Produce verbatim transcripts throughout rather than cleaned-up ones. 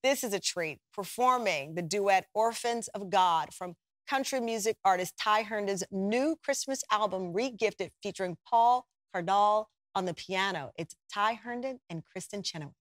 This is a treat, performing the duet Orphans of God from country music artist Ty Herndon's new Christmas album, Regifted, featuring Paul Cardall on the piano. It's Ty Herndon and Kristin Chenoweth.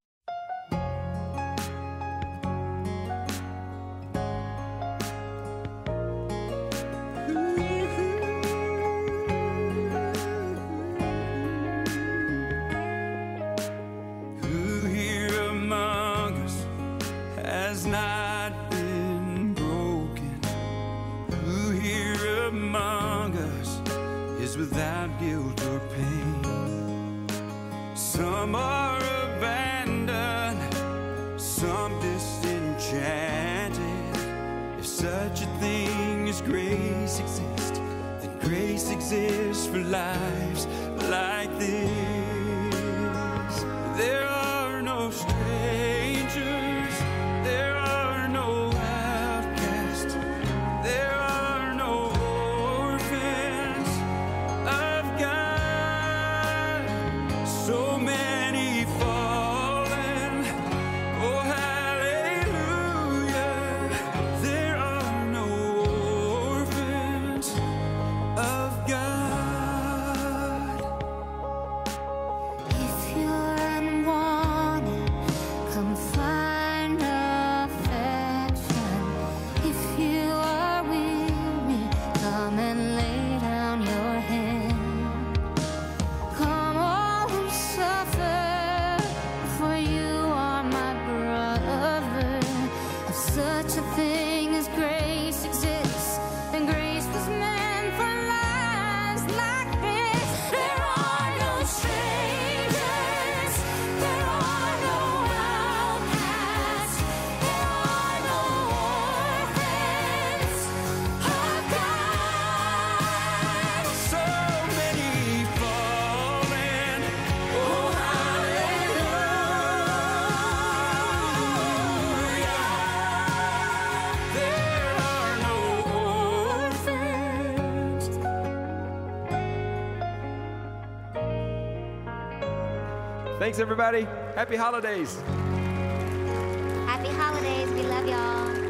Has not been broken. Who here among us is without guilt or pain? Some are abandoned, some disenchanted. If such a thing as grace exists, then grace exists for lives like this. There are no strangers. There are no outcasts, there are no orphans of God. So many fallen, oh hallelujah. There are no orphans of God. If you're unwanted, come find us. Such a thing as grace exists, and grace was meant for lives like this. There are no strangers, there are no outcasts, there are no orphans of God. So many fallen, oh Thanks, everybody. Happy holidays. Happy holidays. We love y'all.